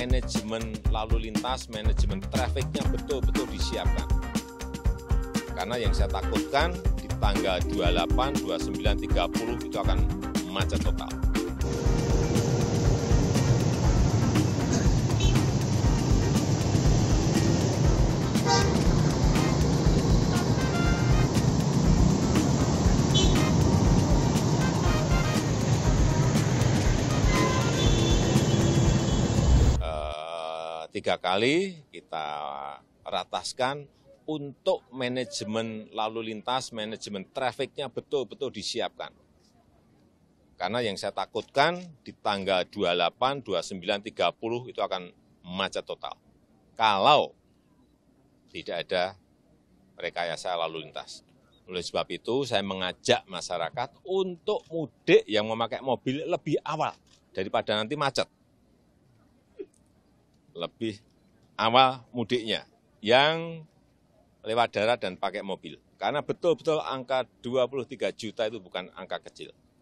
manajemen lalu lintas, manajemen trafiknya betul-betul disiapkan. Karena yang saya takutkan di tanggal 28, 29, 30 itu akan macet total. Tiga kali kita rataskan untuk manajemen lalu lintas, manajemen trafiknya betul-betul disiapkan. Karena yang saya takutkan di tanggal 28, 29, 30 itu akan macet total. Kalau tidak ada rekayasa lalu lintas. Oleh sebab itu saya mengajak masyarakat untuk mudik yang memakai mobil lebih awal daripada nanti macet. Lebih awal mudiknya yang lewat darat dan pakai mobil. Karena betul-betul angka 23 juta itu bukan angka kecil.